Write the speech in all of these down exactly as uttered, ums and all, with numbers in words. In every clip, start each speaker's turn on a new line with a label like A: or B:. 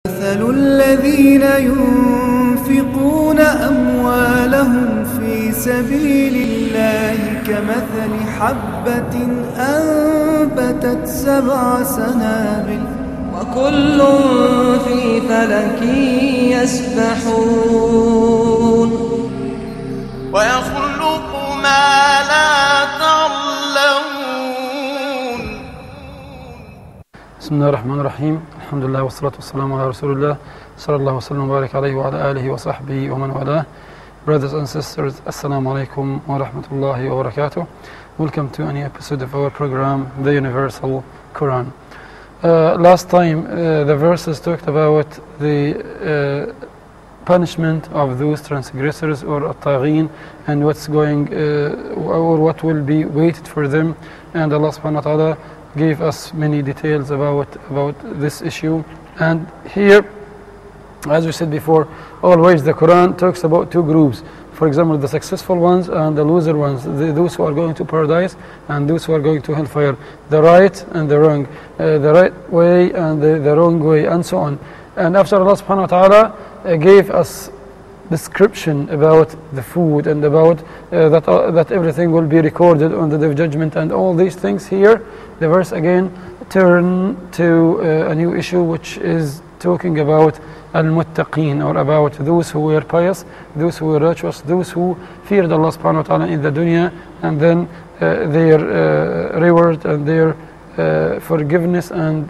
A: مثل الذين ينفقون أموالهم في سبيل الله كمثل حبة أنبتت سبع سنابل
B: وكل في فلك يسبحون
C: ويخلق ما لا تعلمون.
D: بسم الله الرحمن الرحيم. الحمد لله والصلاة والسلام على رسول الله صلى الله وسلم وبارك عليه وعلى آله وصحبه ومن والاه. Brothers and sisters, Assalamu alaikum wa rahmatullahi wa barakatuh. Welcome to a new episode of our program, The Universal Quran. Uh, last time uh, the verses talked about the uh, punishment of those transgressors or at-taghin and what's going uh, or what will be waited for them, and Allah subhanahu wa ta'ala gave us many details about about this issue. And here, as we said before, always the Quran talks about two groups. For example, the successful ones and the loser ones, the, those who are going to paradise and those who are going to hellfire, the right and the wrong, uh, the right way and the, the wrong way, and so on. And after Allah subhanahu wa ta'ala uh, gave us description about the food and about uh, that, uh, that everything will be recorded on the Day of Judgment and all these things, here the verse again turn to uh, a new issue, which is talking about al-muttaqeen, or about those who were pious, those who were righteous, those who feared Allah subhanahu wa ta'ala in the dunya, and then uh, their uh, reward and their uh, forgiveness and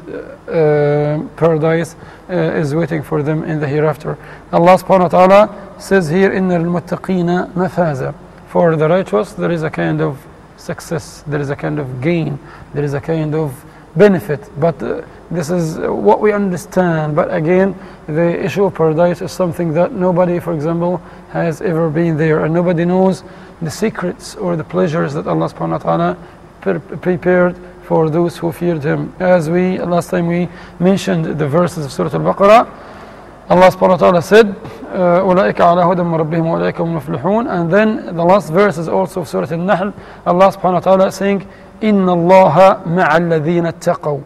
D: uh, paradise uh, is waiting for them in the hereafter. Allah subhanahu wa ta'ala says here, inna al-muttaqeen mafaza. For the righteous there is a kind of success, there is a kind of gain, there is a kind of benefit, but uh, this is what we understand. But again, the issue of paradise is something that nobody, for example, has ever been there, and nobody knows the secrets or the pleasures that Allah subhanahu wa ta'ala pre prepared for those who feared Him. As we, last time we mentioned the verses of Surah Al-Baqarah, Allah subhanahu wa ta'ala said, أُولَٰئِكَ عَلَىٰ هُدًى مِّن رَبِّهِمْ وَأُولَٰئِكَ هُمُ الْمُفْلِحُونَ. And then the last verses also of Surah Al-Nahl, Allah subhanahu wa ta'ala saying, إِنَّ اللَّهَ مَعَ الَّذِينَ اتَّقَوْا.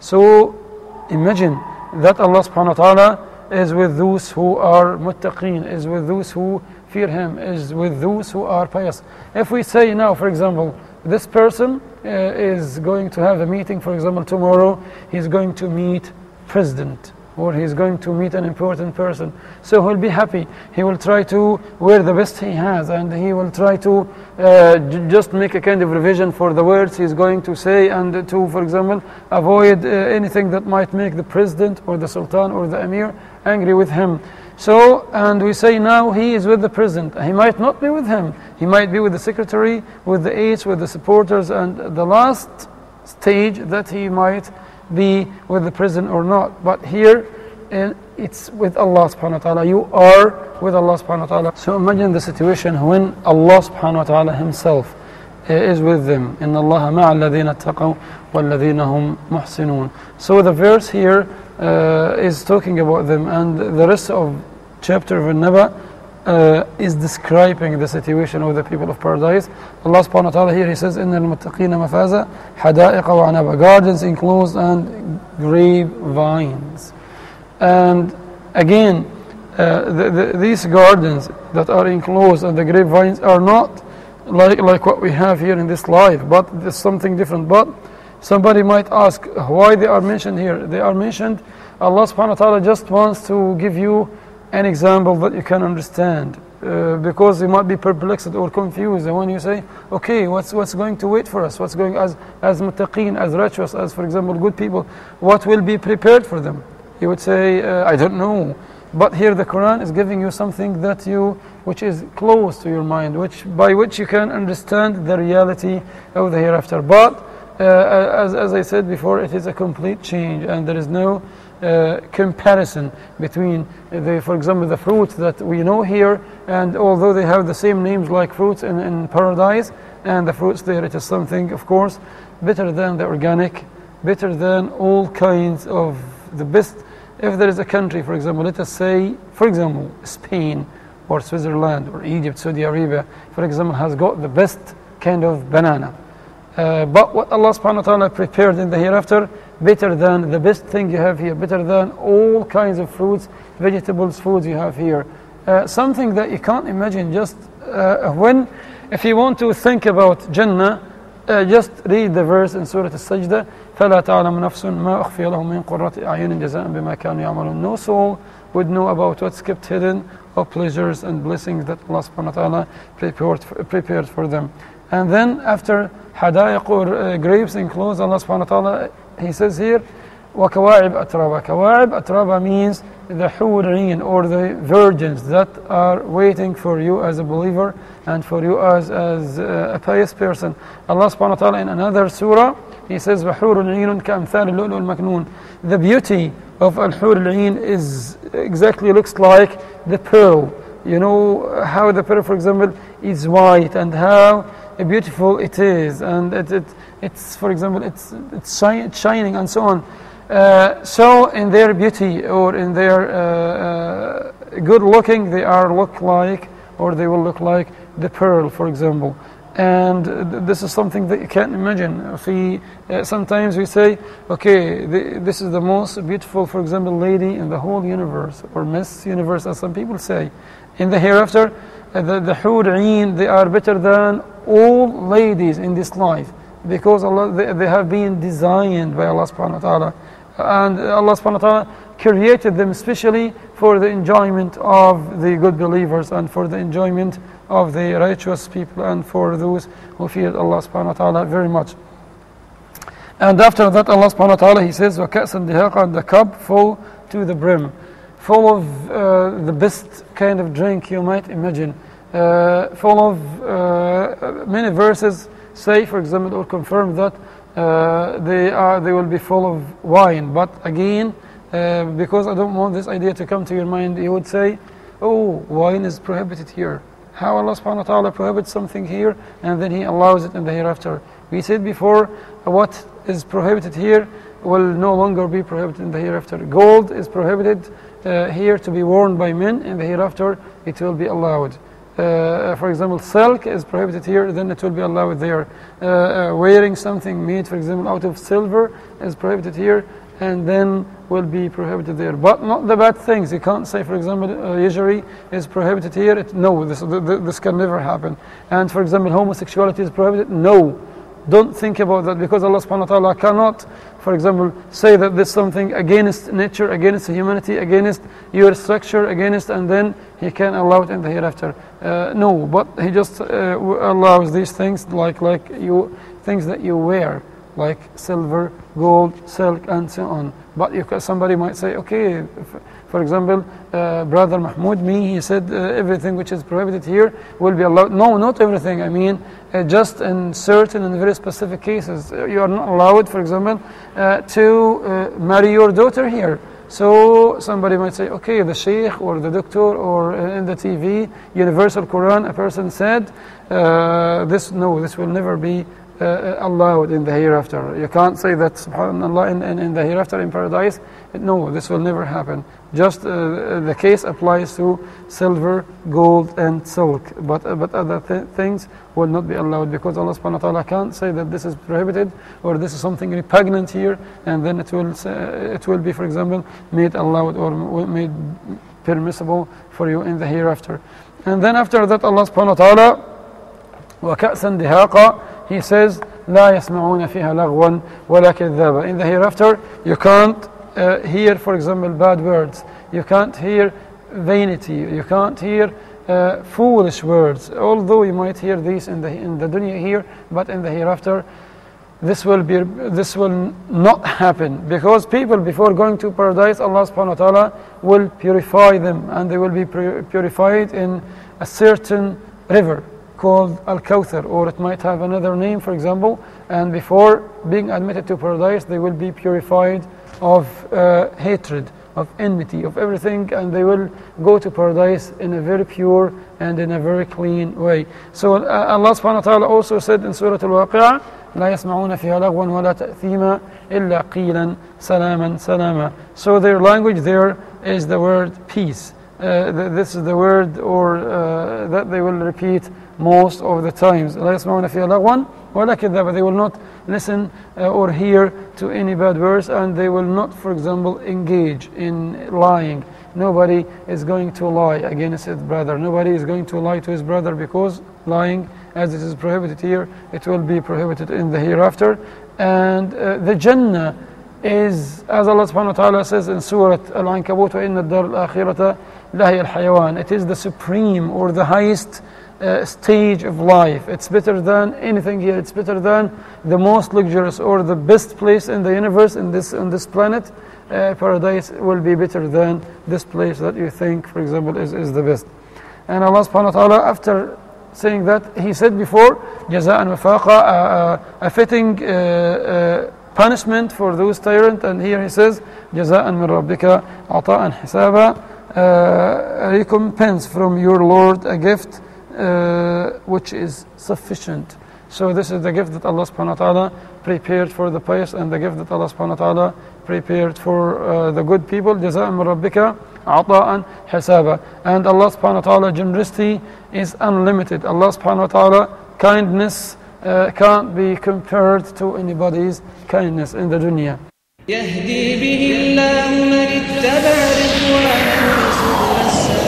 D: So imagine that Allah subhanahu wa ta'ala is with those who are muttaqeen, is with those who fear Him, is with those who are pious. If we say now, for example, this person uh, is going to have a meeting, for example, tomorrow, he's going to meet President, or he's going to meet an important person, so he'll be happy. He will try to wear the best he has, and he will try to uh, just make a kind of revision for the words he's going to say, and to, for example, avoid uh, anything that might make the president or the sultan or the emir angry with him. So, and we say now he is with the president. He might not be with him. He might be with the secretary, with the aides, with the supporters, and the last stage that he might be with the president or not. But here uh, it's with Allah subhanahu wa ta'ala. You are with Allah subhanahu wa ta'ala. So imagine the situation when Allah subhanahu wa ta'ala Himself uh, is with them. إِنَّ اللَّهَ مَعَ الَّذِينَ اتَّقَوْا وَالَّذِينَ هُمْ مُحْسِنُونَ. So the verse here uh, is talking about them, and the rest of chapter of An-Naba uh, is describing the situation of the people of paradise. Allah subhanahu wa ta'ala here, He says, إِنَّ الْمُتَّقِينَ مَفَازًا حَدَائِقَ وَعَنَبًا. Gardens enclosed and grapevines. And again, uh, the, the, these gardens that are enclosed and the grapevines are not like, like what we have here in this life, but there's something different. But somebody might ask why they are mentioned here. They are mentioned, Allah subhanahu wa ta'ala just wants to give you an example that you can understand, uh, because you might be perplexed or confused, and when you say, okay, what's what's going to wait for us, what's going as as muttaqeen, as righteous, as for example good people, what will be prepared for them, you would say, uh, I don't know. But here the Quran is giving you something that you which is close to your mind, which by which you can understand the reality of the hereafter. But uh, as, as I said before, it is a complete change, and there is no Uh, comparison between the, for example, the fruits that we know here, and although they have the same names like fruits in, in paradise, and the fruits there, it is something, of course, better than the organic, better than all kinds of the best. If there is a country, for example, let us say, for example, Spain or Switzerland or Egypt, Saudi Arabia, for example, has got the best kind of banana. Uh, but what Allah subhanahu wa ta'ala prepared in the hereafter better than the best thing you have here, better than all kinds of fruits, vegetables, foods you have here. Uh, something that you can't imagine. Just uh, when, if you want to think about Jannah, uh, just read the verse in Surah Al-Sajdah. فَلَا تَعْلَمُ نَفْسٌ مَا أُخْفِيَ لَهُم مِّن قُرَّةِ أَعْيُنٍ جَزَاءً بِمَا كَانُوا يَعْمَلُونَ. No soul would know about what's kept hidden of pleasures and blessings that Allah subhanahu wa ta'ala prepared for, prepared for them. And then after hadaiq or uh, grapes enclosed, Allah subhanahu wa ta'ala, He says here, وَكَوَاعِبْ أَتْرَابًا. Kawaib atraba means the hureen or the virgins that are waiting for you as a believer and for you as, as uh, a pious person. Allah subhanahu wa ta'ala in another surah, He says, وَحُورٌ عِينٌ كَأَمْثَالِ اللُّؤْلُؤِ الْمَكْنُونِ. The beauty of Al-Hur al-Ain is exactly looks like the pearl. You know how the pearl, for example, is white and how beautiful it is, and it, it, it's, for example, it's, it's shi shining and so on. Uh, so in their beauty or in their uh, uh, good looking, they are look like, or they will look like the pearl, for example. And th this is something that you can't imagine. If we, uh, sometimes we say, okay, the, this is the most beautiful, for example, lady in the whole universe, or Miss Universe, as some people say. In the hereafter, uh, the, the Hur'een, they are better than all ladies in this life, because Allah, they, they have been designed by Allah subhanahu wa ta'ala. And Allah subhanahu wa ta'ala created them especially for the enjoyment of the good believers and for the enjoyment of the righteous people and for those who fear Allah subhanahu wa ta'ala very much. And after that, Allah subhanahu wa ta'ala, He says, وَكَأْسًا دِهَاقًا, and the cup full to the brim, full of uh, the best kind of drink you might imagine, uh, full of uh, many verses say, for example, or confirm that uh, they are they will be full of wine. But again, uh, because I don't want this idea to come to your mind, you would say, oh, wine is prohibited here. How Allah subhanahu wa ta'ala prohibits something here and then He allows it in the hereafter? We said before, what is prohibited here will no longer be prohibited in the hereafter. Gold is prohibited uh, here to be worn by men. In the hereafter, it will be allowed. Uh, for example, silk is prohibited here, then it will be allowed there. Uh, uh, wearing something made, for example, out of silver is prohibited here, and then will be prohibited there. But not the bad things. You can't say, for example, uh, usury is prohibited here. It, no, this, this can never happen. And for example, homosexuality is prohibited. No. Don't think about that, because Allah subhanahu wa ta'ala cannot, for example, say that this is something against nature, against humanity, against your structure, against, and then He can allow it in the hereafter. Uh, no, but He just uh, allows these things, like like you things that you wear, like silver, gold, silk, and so on. But you, somebody might say, okay, for example, uh, Brother Mahmoud, me, he said uh, everything which is prohibited here will be allowed. No, not everything. I mean, uh, just in certain and very specific cases. Uh, you are not allowed, for example, uh, to uh, marry your daughter here. So somebody might say, okay, the sheikh or the doctor or uh, in the T V, Universal Quran, a person said, uh, this, no, this will never be Uh, allowed in the hereafter. You can't say that, subhanallah, in, in, in the hereafter in paradise. No, this will never happen. Just uh, the case applies to silver, gold, and silk. But uh, but other th things will not be allowed, because Allah subhanahu wa ta'ala can't say that this is prohibited or this is something repugnant here, and then it will uh, it will be, for example, made allowed or made permissible for you in the hereafter. And then after that, Allah subhanahu wa ta'ala, وَكَأْسًا دِهَاقًا, He says, لا يسمعون فيها لغوا ولا كذابا. In the hereafter, you can't uh, hear, for example, bad words. You can't hear vanity. You can't hear uh, foolish words. Although you might hear these in the in the dunya here, but in the hereafter, this will be this will not happen, because people before going to paradise, Allah subhanahu wa ta'ala will purify them, and they will be purified in a certain river called Al-Kawthar, or it might have another name, for example, and before being admitted to paradise, they will be purified of uh, hatred, of enmity, of everything, and they will go to paradise in a very pure and in a very clean way. So uh, Allah subhanahu wa ta'ala also said in Surah Al-Waqi'ah, لا يسمعون فيها لغوا ولا تأثيما إلا قيلا سلاما سلاما. So their language there is the word peace. Uh, th this is the word or uh, that they will repeat most of the times. لا يسمعون فيها لغوا ولا كذابا. They will not listen uh, or hear to any bad words, and they will not, for example, engage in lying. Nobody is going to lie against his brother. Nobody is going to lie to his brother, because lying, as it is prohibited here, it will be prohibited in the hereafter. And uh, the Jannah is, as Allah subhanahu wa ta'ala says in Surah Al-Ankabut, وَإِنَّ الدَّارَ الْآخِرَةَ لَهِيَ الْحَيَوَانِ. It is the supreme or the highest uh, stage of life. It's better than anything here. It's better than the most luxurious or the best place in the universe, in this, on this planet. Uh, paradise will be better than this place that you think, for example, is, is the best. And Allah subhanahu wa ta'ala, after saying that, He said before, جَزَاءً وَفَاقًا, uh, uh, a fitting uh, uh, punishment for those tyrant, and here He says, جَزَاءً مِنْ رَبِّكَ عَطَاءً حِسَابًا, uh, a recompense from your Lord, a gift uh, which is sufficient. So this is the gift that Allah subhanahu wa ta'ala prepared for the pious, and the gift that Allah subhanahu wa ta'ala prepared for uh, the good people. جَزَاءً مِنْ رَبِّكَ عَطَاءً حِسَابًا. And Allah subhanahu wa ta'ala generosity is unlimited. Allah subhanahu wa ta'ala kindness uh, can't be compared to anybody's kindness in the dunya.
B: يهدي به الله من اتبع رضوانه سبل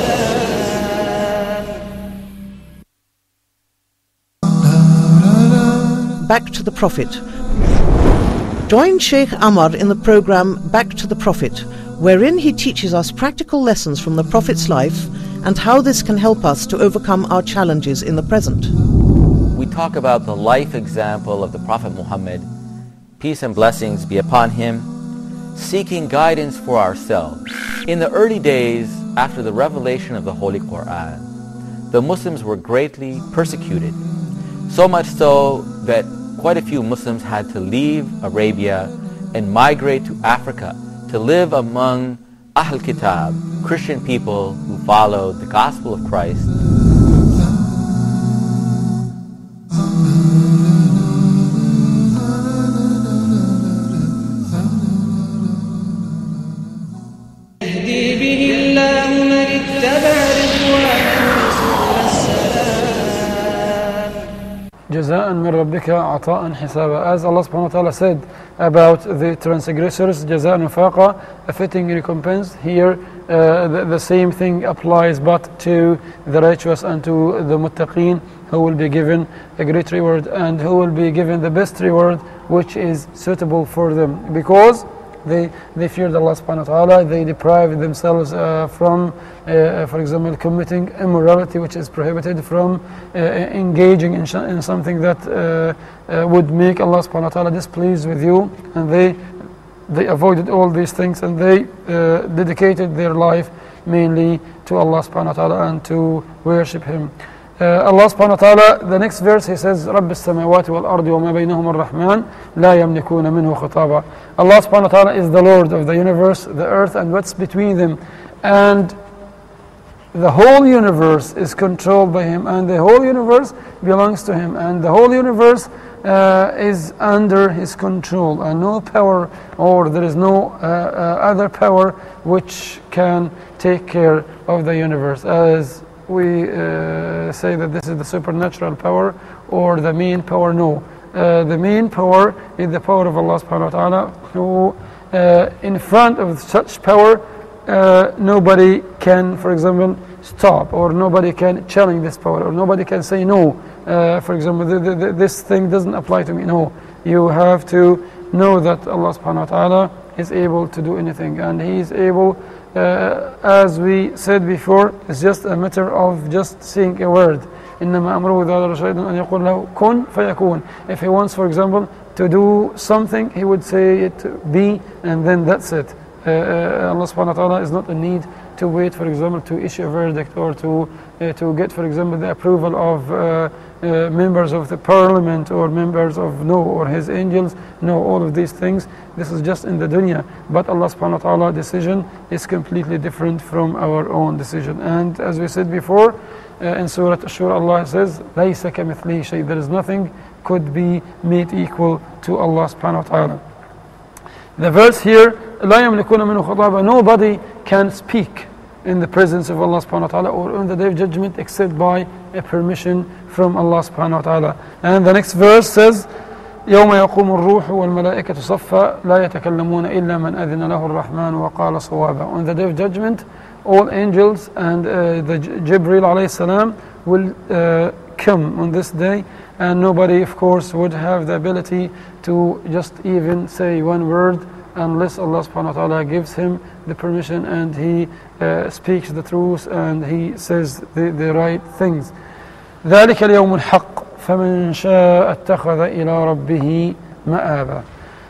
B: السلام.
E: Back to the Prophet. Join Sheikh Amar in the program Back to the Prophet, wherein he teaches us practical lessons from the Prophet's life and how this can help us to overcome our challenges in the present.
F: We talk about the life example of the Prophet Muhammad, peace and blessings be upon him, seeking guidance for ourselves. In the early days after the revelation of the Holy Qur'an, the Muslims were greatly persecuted, so much so that quite a few Muslims had to leave Arabia and migrate to Africa to live among Ahl Kitab, Christian people who followed the gospel of Christ.
B: يهدي به الله من اتبع رضوانه سبل السلام.
D: جزاء من ربك عطاء حسابا. As Allah subhanahu wa ta'ala said about the transgressors, جزاء وفاقا, a fitting recompense. Here uh, the, the same thing applies, but to the righteous and to the muttaqeen, who will be given a great reward and who will be given the best reward which is suitable for them, because They, they feared Allah subhanahu wa ta'ala. They deprived themselves uh, from, uh, for example, committing immorality, which is prohibited, from uh, engaging in, in something that uh, uh, would make Allah subhanahu wa ta'ala displeased with you. And they, they avoided all these things, and they uh, dedicated their life mainly to Allah subhanahu wa ta'ala and to worship Him. Uh, Allah subhanahu wa ta'ala, the next verse, He says, رَبِّ السَّمَاوَاتِ وَالْأَرْضِ وَمَا بَيْنَهُمَ الرَّحْمَنِ لَا يَمْلِكُونَ مِنْهُ خِطَابًا. Allah subhanahu wa ta'ala is the Lord of the universe, the earth, and what's between them. And the whole universe is controlled by Him, and the whole universe belongs to Him, and the whole universe uh, is under His control, and no power, or there is no uh, uh, other power which can take care of the universe. As we uh, say that this is the supernatural power or the main power. No, uh, the main power is the power of Allah subhanahu wa ta'ala, who uh, in front of such power uh, nobody can, for example, stop, or nobody can challenge this power, or nobody can say no. Uh, for example, th th this thing doesn't apply to me. No, you have to know that Allah subhanahu wa ta'ala is able to do anything, and He is able. Uh, as we said before, it's just a matter of just saying a word. إنما أمره إذا أراد شيئا أن يقول له كن فيكون. If He wants, for example, to do something, He would say it be, and then that's it. Uh, uh, Allah subhanahu wa ta'ala is not in need to wait, for example, to issue a verdict, or to uh, to get, for example, the approval of uh, uh, members of the parliament, or members of no, or His angels. No, all of these things, this is just in the dunya. But Allah subhanahu wa ta'ala decision is completely different from our own decision. And as we said before, uh, in Surah Ash-Shura, Allah says, لَيْسَ كَمِثْلِهِ شَيْءٍ. There is nothing could be made equal to Allah subhanahu wa ta'ala. The verse here, لَا يَمْلِكُونَ مِنْهُ خِطَابًا. Nobody can speak in the presence of Allah subhanahu wa ta'ala, or on the day of judgment, except by a permission from Allah subhanahu wa ta'ala. And the next verse says, يوم يقوم الروح والملائكة صفا لا يتكلمون إلا من أذن له الرحمن وقال صوابا. On the day of judgment, all angels and uh, the Jibreel alayhi salam will uh, come on this day, and nobody of course would have the ability to just even say one word unless Allah subhanahu wa ta'ala gives him the permission and he uh, speaks the truth and he says the, the right things. ذلك اليوم الحق فمن شاء اتخذ إلى ربه مآبا.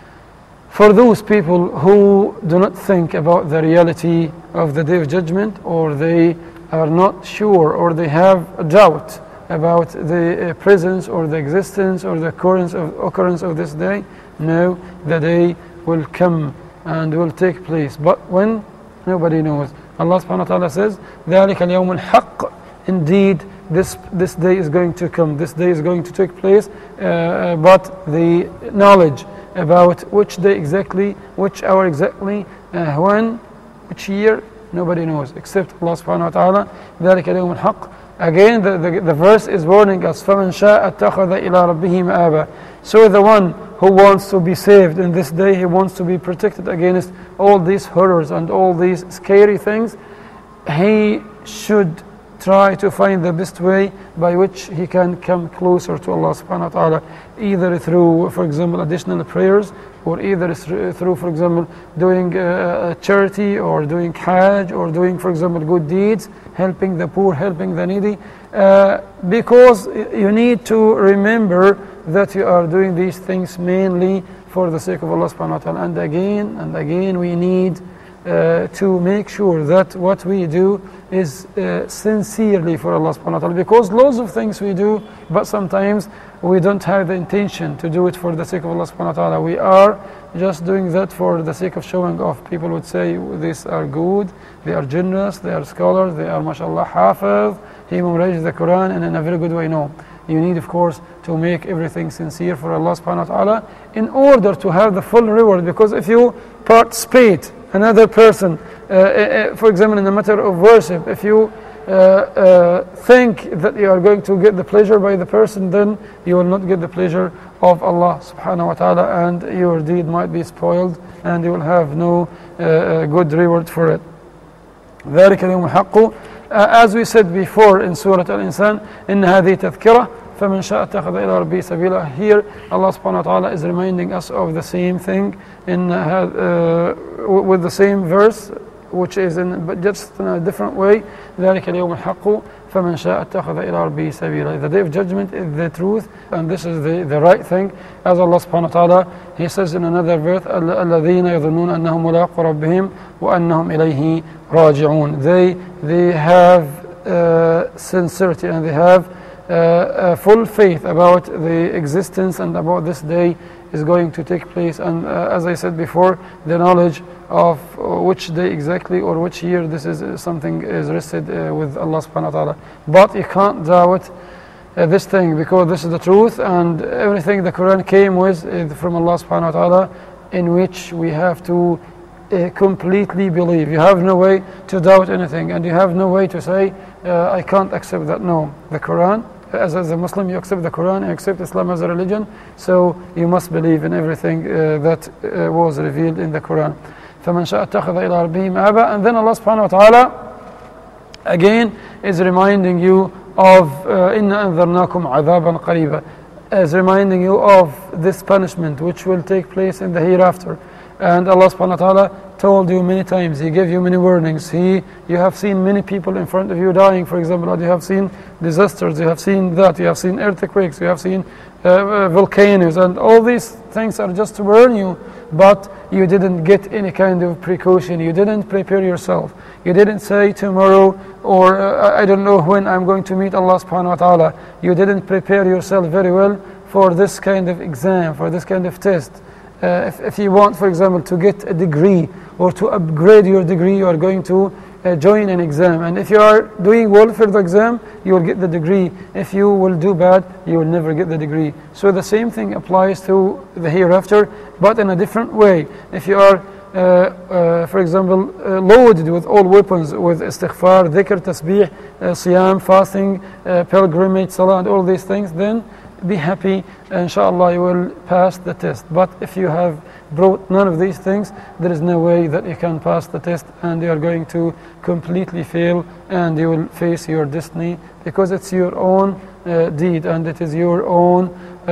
D: For those people who do not think about the reality of the day of judgment, or they are not sure, or they have a doubt about the uh, presence or the existence or the occurrence of, occurrence of this day, no, the day will come and will take place. But when? Nobody knows. Allah subhanahu wa ta'ala says, ذَلِكَ الْيَوْمُ الْحَقِّ. Indeed, this, this day is going to come, this day is going to take place, uh, but the knowledge about which day exactly, which hour exactly, uh, when, which year, nobody knows except Allah subhanahu wa ta'ala. ذَلِكَ الْيَوْمُ الْحَقِّ. Again, the, the, the verse is warning us, فَمَنْ شَاءَ اتَّخَذَ إِلَىٰ رَبِّهِ مَآبًا. So the one who wants to be saved in this day, he wants to be protected against all these horrors and all these scary things, he should try to find the best way by which he can come closer to Allah subhanahu wa ta'ala, either through, for example, additional prayers, or either through, for example, doing uh, charity, or doing hajj, or doing, for example, good deeds, helping the poor, helping the needy, uh, because you need to remember that you are doing these things mainly for the sake of Allah subhanahu wa ta'ala. And again and again we need uh, to make sure that what we do is uh, sincerely for Allah subhanahu wa ta'ala, because loads of things we do, but sometimes we don't have the intention to do it for the sake of Allah subhanahu wa ta'ala. We are just doing that for the sake of showing off. People would say these are good, they are generous, they are scholars, they are mashallah hafiz, he memorized the Quran, and in a very good way. No, you need of course to make everything sincere for Allah subhanahu wa ta'ala in order to have the full reward. Because if you participate another person, uh, uh, for example, in the matter of worship, if you uh, uh, think that you are going to get the pleasure by the person, then you will not get the pleasure of Allah subhanahu wa ta'ala, and your deed might be spoiled and you will have no uh, uh, good reward for it. ذلك اليوم الحق. Uh, as we said before in Surah Al-Insan, إن هذه تذكرة فمن شاء اتخذ إلى ربه سبيلا. Here Allah subhanahu wa ta'ala is reminding us of the same thing in uh, uh, with the same verse, which is in but just in a different way. ذلك اليوم الحق فمن شاء اتخذ إلى ربه سبيلا. The day of judgment is the truth, and this is the, the right thing. As Allah subhanahu wa ta'ala, He says in another verse, الذين يظنون أنهم ملاقو ربهم وأنهم إليه راجعون. They they have uh, sincerity, and they have uh, uh, full faith about the existence and about this day is going to take place. And uh, as I said before, the knowledge of which day exactly or which year this is uh, something is rested uh, with Allah subhanahu wa ta'ala. But you can't doubt uh, this thing, because this is the truth, and everything the Quran came with is from Allah subhanahu wa ta'ala, in which we have to uh, completely believe. You have no way to doubt anything, and you have no way to say uh, I can't accept that. No, the Quran, as, as a Muslim you accept the Quran, you accept Islam as a religion, so you must believe in everything uh, that uh, was revealed in the Quran. فَمَنْ شَاءَ اتَّخَذَ إِلَىٰ رَبِّهِ مَآبًا. And then Allah subhanahu wa ta'ala again is reminding you of إِنَّا أَنذَرْنَاكُمْ عَذَابًا قَرِيبًا, as reminding you of this punishment which will take place in the hereafter. And Allah subhanahu wa ta'ala told you many times, He gave you many warnings. He, you have seen many people in front of you dying, for example, or you have seen disasters, you have seen that, you have seen earthquakes, you have seen uh, volcanoes, and all these things are just to warn you, but you didn't get any kind of precaution, you didn't prepare yourself, you didn't say tomorrow, or uh, I don't know when I'm going to meet Allah subhanahu wa ta'ala. You didn't prepare yourself very well for this kind of exam, for this kind of test. Uh, if, if you want, for example, to get a degree or to upgrade your degree, you are going to uh, join an exam. And if you are doing well for the exam, you will get the degree. If you will do bad, you will never get the degree. So the same thing applies to the hereafter, but in a different way. If you are, uh, uh, for example, uh, loaded with all weapons, with istighfar, dhikr, tasbih, uh, siyam, fasting, uh, pilgrimage, salah, and all these things, then be happy, inshallah you will pass the test. But if you have brought none of these things, there is no way that you can pass the test, and you are going to completely fail, and you will face your destiny, because it's your own uh, deed, and it is your own uh,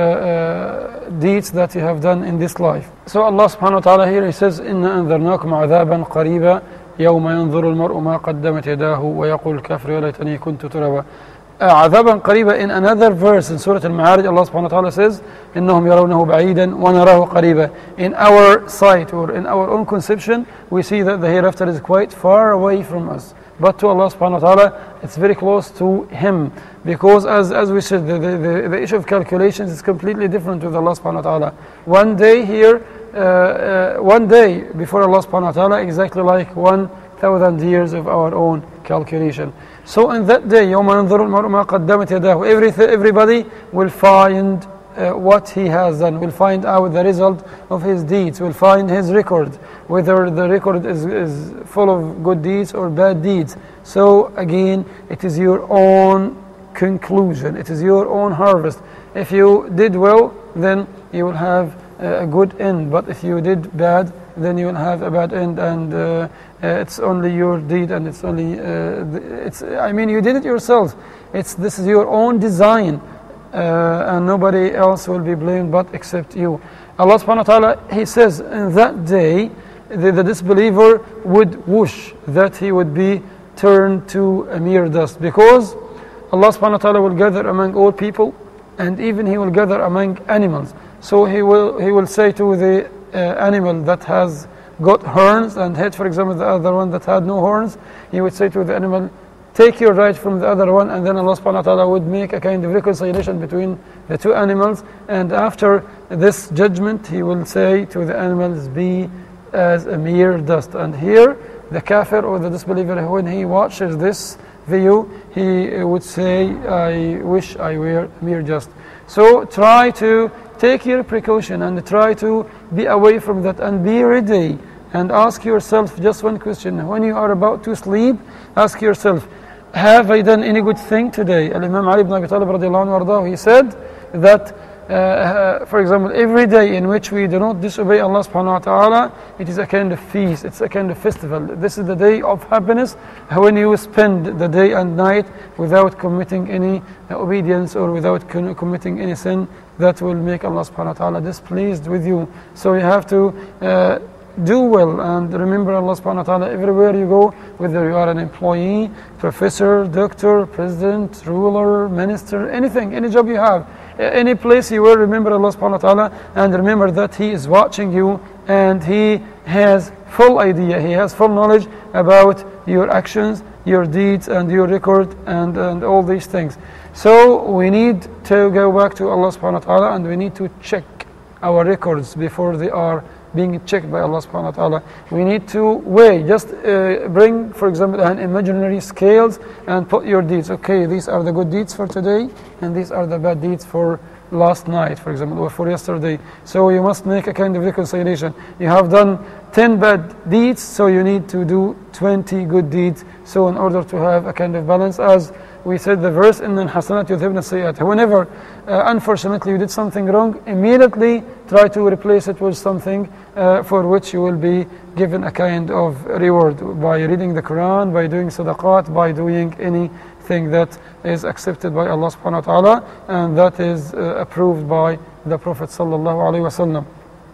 D: uh, deeds that you have done in this life. So Allah subhanahu wa ta'ala here, He says, إِنَّا أَنذَرْنَاكُمْ عَذَابًا قَرِيبًا يَوْمَ يَنظُرُ الْمَرْءُ مَا قَدَّمَتْ يَدَاهُ وَيَقُولُ الْكَافِرُ يَا لَيْتَنِي كُنتُ تُرَابًا. عذابا قريبا. In another verse in Surah Al-Ma'arij, Allah subhanahu wa ta'ala says, إِنَّهُمْ يَرَوْنَهُ بَعِيدًا وَنَرَاهُ قَرِيبًا. In our sight, or in our own conception, we see that the hereafter is quite far away from us. But to Allah subhanahu wa ta'ala, it's very close to Him. Because as, as we said, the, the, the issue of calculations is completely different with Allah subhanahu wa ta'ala. One day here, uh, uh, one day before Allah subhanahu wa ta'ala, exactly like one thousand years of our own calculation. So in that day, يَوْمَ يَنْظُرُ الْمَرْءُ مَا قَدَّمَتْ يَدَاهُ, Every, everybody will find uh, what he has done, will find out the result of his deeds, will find his record, whether the record is, is full of good deeds or bad deeds. So again, it is your own conclusion, it is your own harvest. If you did well, then you will have a good end, but if you did bad, then you will have a bad end, and uh, uh, it's only your deed, and it's only uh, it's I mean you did it yourself. It's this is your own design, uh, and nobody else will be blamed but except you. Allah subhanahu wa ta'ala, He says, in that day the, the disbeliever would wish that he would be turned to a mere dust, because Allah subhanahu wa ta'ala will gather among all people, and even He will gather among animals. So He will He will say to the uh, animal that has got horns and head, for example, the other one that had no horns, He would say to the animal, take your right from the other one, and then Allah subhanahu wa ta'ala would make a kind of reconciliation between the two animals, and after this judgment He will say to the animals, be as a mere dust. And here the kafir or the disbeliever, when he watches this view, he would say, I wish I were mere dust. So try to take your precaution and try to be away from that, and be ready, and ask yourself just one question. When you are about to sleep, ask yourself, have I done any good thing today? Al-Imam Ali ibn Abi Talib radiallahu anhu, he said that uh, uh, for example, every day in which we do not disobey Allah subhanahu wa ta'ala, it is a kind of feast, it's a kind of festival. This is the day of happiness, when you spend the day and night without committing any obedience or without committing any sin that will make Allah subhanahu wa ta'ala displeased with you. So you have to uh, do well and remember Allah subhanahu wa ta'ala everywhere you go, whether you are an employee, professor, doctor, president, ruler, minister, anything, any job you have, any place you will, remember Allah subhanahu wa ta'ala, and remember that He is watching you, and He has full idea, He has full knowledge about your actions, your deeds, and your record, and, and all these things. So we need to go back to Allah subhanahu wa ta'ala, and we need to check our records before they are being checked by Allah subhanahu wa ta'ala. We need to weigh, just uh, bring, for example, an imaginary scales and put your deeds. Okay, these are the good deeds for today, and these are the bad deeds for last night, for example, or for yesterday. So you must make a kind of reconciliation. You have done ten bad deeds, so you need to do twenty good deeds. So in order to have a kind of balance, as we said the verse, in hasanat yudhibna sayyat. Whenever, uh, unfortunately, you did something wrong, immediately try to replace it with something uh, for which you will be given a kind of reward, by reading the Qur'an, by doing sadaqat, by doing anything that is accepted by Allah subhanahu wa ta'ala, and that is uh, approved by the Prophet sallallahu alaihi wasallam.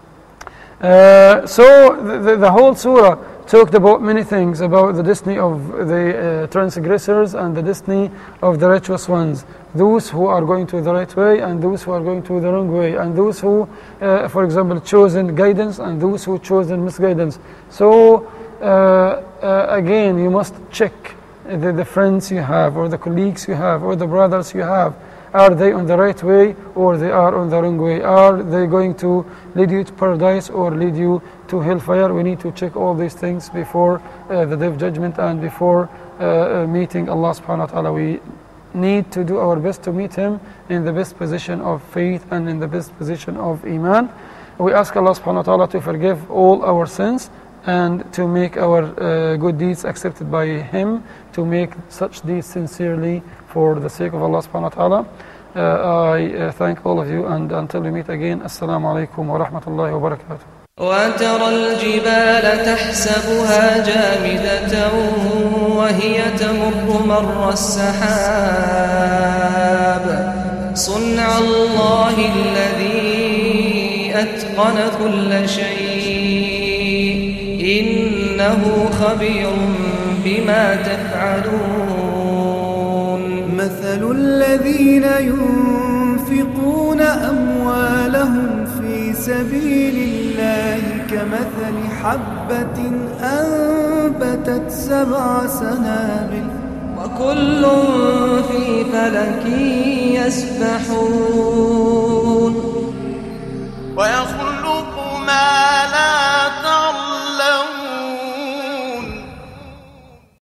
D: Uh, so the, the whole surah talked about many things, about the destiny of the uh, transgressors and the destiny of the righteous ones, those who are going to the right way and those who are going to the wrong way, and those who, uh, for example, chosen guidance and those who chosen misguidance. So uh, uh, again, you must check the, the friends you have, or the colleagues you have, or the brothers you have. Are they on the right way, or they are on the wrong way? Are they going to lead you to paradise or lead you to hellfire? We need to check all these things before uh, the day of judgment and before uh, uh, meeting Allah subhanahu wa ta'ala. We need to do our best to meet Him in the best position of faith and in the best position of iman. We ask Allah subhanahu wa ta'ala to forgive all our sins and to make our uh, good deeds accepted by Him, to make such deeds sincerely for the sake of Allah subhanahu wa ta'ala. uh, I uh, thank all of you, and until we meet again, Assalamu alaikum wa rahmatullahi wa barakatuh.
B: وترى الجبال تحسبها جامدة وهي تمر مر السحاب صنع الله الذي أتقن كل شيء إنه خبير بما تفعلون.
A: مثل الذين ينفقون أموالهم في سبيل الله كمثل حبة أنبتت سبع سنابل
B: وكل في فلك يسبحون.
C: ويخرج